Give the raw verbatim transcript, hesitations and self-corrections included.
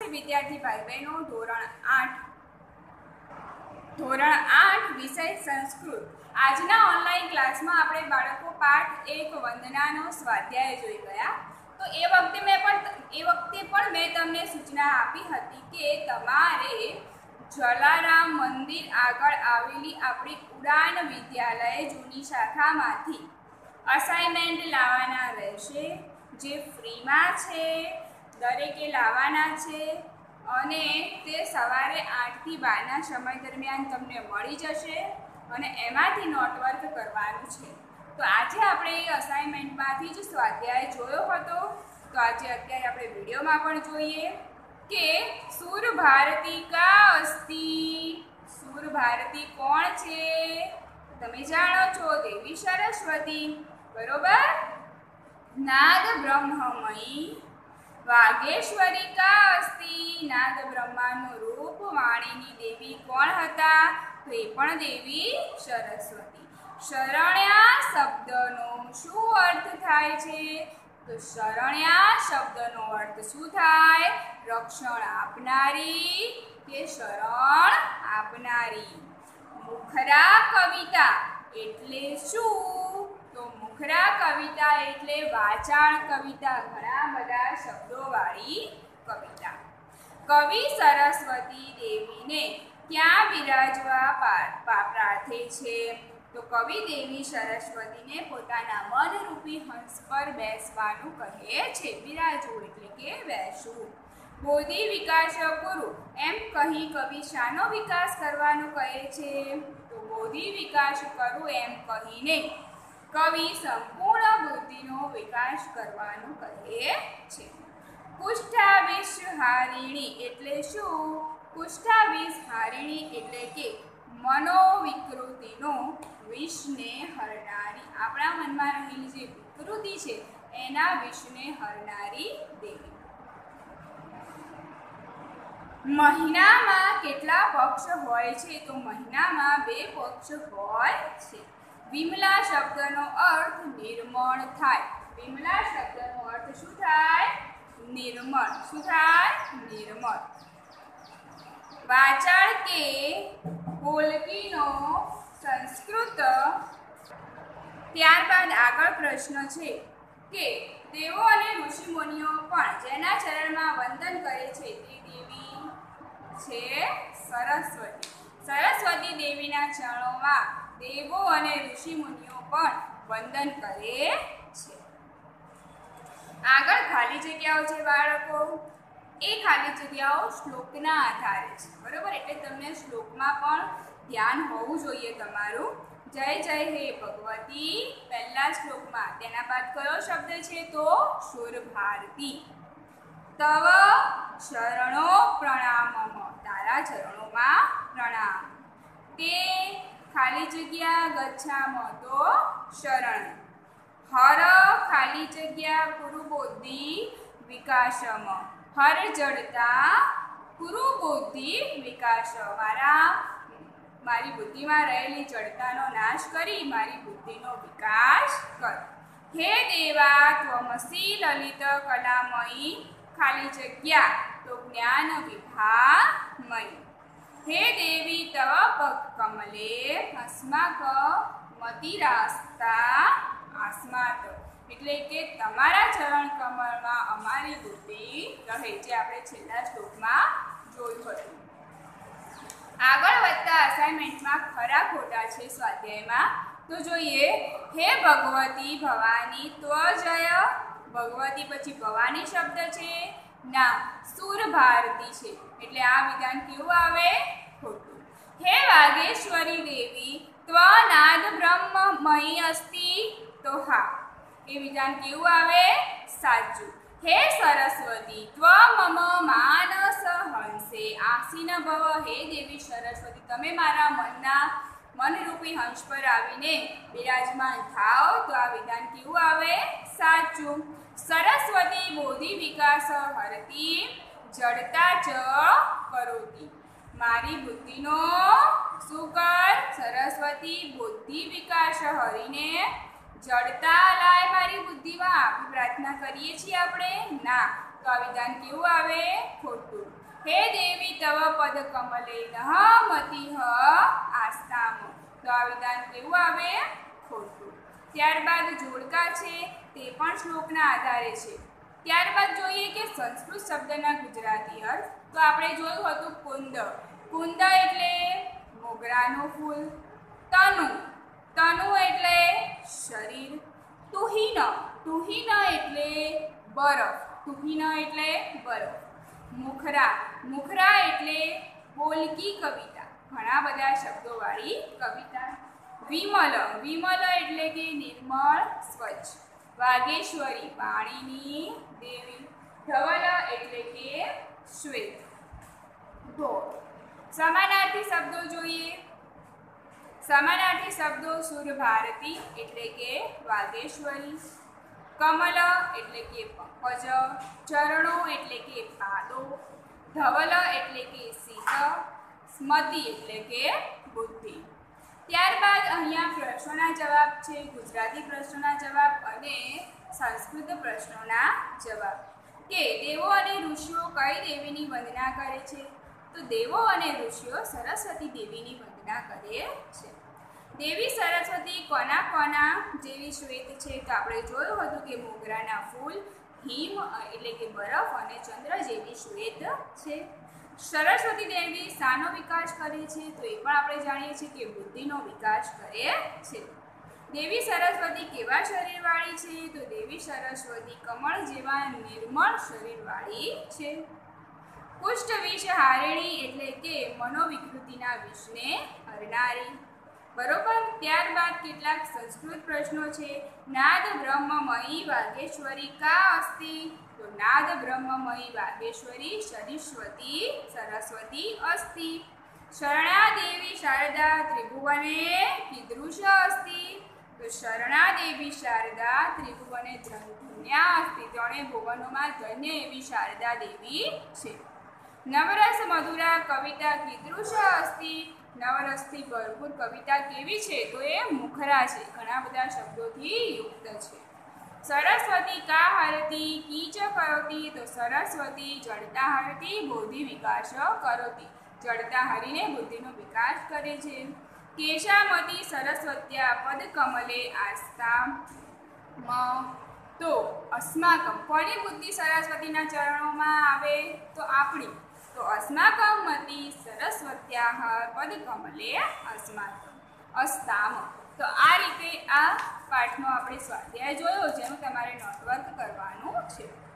વિદ્યાર્થી ભાઈ બહેનો, ધોરણ આઠ ધોરણ આઠ વિષય સંસ્કૃત। આજના ઓનલાઈન ક્લાસમાં આપણે બાળકો પાઠ એક વંદનાનો સ્વાધ્યાય જોઈ ગયા। તો એ વખતે મેં પણ એ વખતે પણ મેં તમને સૂચના આપી હતી કે તમારે જલારામ મંદિર આગળ આવેલી આપણી ઉડાન વિદ્યાલય જૂની શાખામાંથી અસાઇનમેન્ટ લાવવાના રહેશે, જે ફ્રીમાં છે, દરેકે લાવવાના છે અને તે સવારે આઠથી બારના સમય દરમિયાન તમને મળી જશે અને એમાંથી નોટવર્ક કરવાનું છે। તો આજે આપણે એ અસાઇનમેન્ટમાંથી જ સ્વાધ્યાય જોયો હતો। તો આજે અત્યારે આપણે વિડીયોમાં પણ જોઈએ કે સુર ભારતી કા અસ્તિ। સુર ભારતી કોણ છે? તમે જાણો છો, દેવી સરસ્વતી, બરોબર। નાદ બ્રહ્મમયી વાગેશ્વરી કા અસ્તિ। નાદ બ્રહ્માનું રૂપ વાણીની દેવી કોણ હતા? તો એ પણ દેવી સરસ્વતી। શરણ્યા શબ્દનો શું અર્થ થાય છે? તો શરણ્યા શબ્દનો અર્થ શું થાય? રક્ષણ આપનારી કે શરણ આપનારી। મુખરા કવિતા એટલે શું? તો મુખરા કવિતા એટલે વાચાળ કવિતા, ઘણા બધા શબ્દોવાળી કવિતા। કવિ સરસ્વતી દેવીને ક્યાં બિરાજવા પ્રાર્થે છે? તો કવિ દેવી સરસ્વતીને પોતાના મનરૂપી હંસ પર બેસવાનું કહે છે। બિરાજવું એટલે કે બેસવું। બોધિ વિકાસ કરું એમ કહી કવિ શાનો વિકાસ કરવાનો કહે છે? તો બોધિ વિકાસ કરું એમ કહીને કવિ સંપૂર્ણ બુદ્ધિનો વિકાસ કરવાનું કહે છે। કુષ્ઠાવિષ હારિણી એટલે શું? કુષ્ઠાવિષ હારિણી એટલે કે મનોવિકૃતિનો વિષને હરનારી, આપણા મનમાં રહેલી જે વિકૃતિ છે એના વિષને હરનારી દેવી। મહિનામાં કેટલા પક્ષ હોય છે? તો મહિનામાં બે પક્ષ હોય છે। વિમલા શબ્દનો અર્થ નિર્મળ થાય। વિમલા શબ્દનો અર્થ શું થાય? નિર્મળ। શું થાય? નિર્મળ। વાચાળ કે બોલકીનો સંસ્કૃત। ત્યારબાદ આગળ પ્રશ્ન છે કે દેવો અને ઋષિમુનિઓ પણ જેના ચરણમાં વંદન કરે છે તે દેવી છે સરસ્વતી। સરસ્વતી દેવીના ચરણોમાં દેવો અને ઋષિમુનિઓ પણ વંદન કરે છે। આગળ ખાલી જગ્યાઓ છે બાળકો, એ ખાલી જગ્યાઓ શ્લોકના આધારે છે, બરોબર। એટલે તમને શ્લોકમાં પણ ધ્યાન હોવું જોઈએ તમારું। જય જય હે ભગવતી પહેલા શ્લોકમાં, તેના બાદ કયો શબ્દ છે? તો સુર ભારતી। તવ શરણો પ્રણામમ, તારા ચરણોમાં પ્રણામ। તે ખાલી જગ્યા ગચ્છામ, તો શરણ। હર ખાલી જગ્યા કુરુ બુદ્ધિ વિકાસમ, હર જડતા કુરુ બુદ્ધિ વિકાસ, મારા મારી બુદ્ધિમાં રહેલી જડતાનો નાશ કરી મારી બુદ્ધિનો વિકાસ કર। હે દેવા ત્વમસી લલિત કલામયી, ખાલી જગ્યા તો જ્ઞાન વિભામયી। હે દેવી તવ પગ કમલે અસ્માક મતિરાસ્તા આસ્માત, એટલે કે તમારા ચરણ કમળમાં અમારી બુદ્ધિ રહે, જે આપણે છેલ્લા શ્લોકમાં જોયું હતું। આગળ વધતા અસાઇનમેન્ટમાં ખરા ખોટા છે સ્વાધ્યાયમાં। તો જોઈએ, હે ભગવતી ભવાની ત્વજય, ભગવતી પછી ભવાની શબ્દ છે, ના સુર ભારતી છે, એટલે આ વિધાન કેવું આવે? ખોટું। હે વાગેશ્વરી દેવી ત્વ નાદ બ્રહ્મમયી અસ્તિ, તો હા, એ વિધાન કેવું આવે? સાચું। હે સરસ્વતી ત્વ મમ માનસ હંસે આસીન ભવ, હે દેવી સરસ્વતી તમે મારા મનના મનરૂપી હંસ પર આવીને બિરાજમાન થાઓ, તો આ વિધાન કેવું આવે? સાચું। સરસ્વતી બોધિ વિકાસ હરતી જડતા ચ કરોતી, મારી બુદ્ધિનો શું કર? સરસ્વતી બુદ્ધિ વિકાસ હરીને જડતા લાય મારી બુદ્ધિમાં, આવી પ્રાર્થના કરીએ છીએ આપણે? ના, તો આ વિધાન કેવું આવે? ખોટું। હે દેવી તવ પદ કમલે નઃ મતિઃ આસ્તામ. તો આ વિધાન કેવું આવે? ખોટું. ત્યારબાદ જોડકા છે તે પણ શ્લોકના આધારે છે. ત્યારબાદ જોઈએ કે સંસ્કૃત શબ્દના ગુજરાતી અર્થ. તો આપણે જોયું હતું કુંદ. કુંદ એટલે મોગરાનું ફૂલ. તનુ તનુ એટલે શરીર. તુહિન તુહિન એટલે બરફ. તુહિન એટલે બરફ. મુખરા મુખરા એટલે બોલકી કવિતા. ઘણા બધા શબ્દોવાળી કવિતા. વિમલ વિમલ એટલે કે નિર્મળ સ્વચ્છ. વાગેશ્વરી પાણીની દેવી. ધવલ એટલે કે શ્વેત. તો સમાનાર્થી શબ્દો જોઈએ. સમાનાર્થી શબ્દો સુર ભારતી એટલે કે વાગેશ્વરી. કમલ એટલે કે પંકજ. ચરણો એટલે કે પાદો. ધવલ એટલે કે શીત. સ્મતિ એટલે કે બુદ્ધિ. ત્યારબાદ અહીંયા પ્રશ્નોના જવાબ છે. ગુજરાતી પ્રશ્નોના જવાબ અને સંસ્કૃત પ્રશ્નોના જવાબ. કે દેવો અને ઋષિઓ કઈ દેવીની વંદના કરે છે? તો દેવો અને ઋષિઓ સરસ્વતી દેવીની વંદના કરે છે. દેવી સરસ્વતી કોના કોના જેવી શ્વેત છે? તો આપણે જોયું હતું કે મોગરાના ફૂલ, હિમ એટલે કે બરફ અને ચંદ્ર જેવી શ્વેત છે. સરસ્વતી દેવી શાનો વિકાસ કરે છે? તો એ પણ આપણે જાણીએ છીએ કે બુદ્ધિનો વિકાસ કરે છે. દેવી સરસ્વતી કેવા શરીરવાળી છે? તો દેવી સરસ્વતી કમળ જેવા નિર્મળ શરીરવાળી છે. કુષ્ઠ વિષ હારિણી એટલે કે મનોવિકૃતિના વિષને હરનારી. બરોબર. ત્યારબાદ કેટલાક સંસ્કૃત પ્રશ્નો છે. નાદ બ્રહ્મમયી વાગેશ્વરી કા અસ્તિ? તો નાદ બ્રહ્મમયી વાગેશ્વરી સરસ્વતી સરસ્વતી અસ્તિ. શરણા દેવી શારદા ત્રિભુવને કીદૃશ અસ્તિ? તો શરણા દેવી શારદા ત્રિભુવને ધન્યા અસ્તિ. ત્રણે ભુવનોમાં ધન્ય એવી શારદા દેવી છે. નવરસ મધુરા કવિતા કીદૃશ અસ્તિ? નવરસથી ભરપૂર કવિતા કેવી છે? તો એ મુખરા છે. ઘણા બધા શબ્દોથી યુક્ત છે. સરસ્વતી કા હરતી કીચ કરોતી? તો સરસ્વતી જડતા હરતી બુદ્ધિ વિકાસ કરોતી. જડતા હરીને બુદ્ધિનો વિકાસ કરે છે. કેશામતી સરસ્વત્યા પદ કમલે આસ્તામ. તો અસ્માકમ કોની બુદ્ધિ સરસ્વતીના ચરણોમાં આવે? તો આપણી. તો અસ્માકમતી સરસ્વત્યાઃ પદ કમલે અસ્માકમ અસ્તામ. તો આ રીતે આ પાઠનો આપણે સ્વાધ્યાય જોયો, જેનું તમારે નોટવર્ક કરવાનું છે.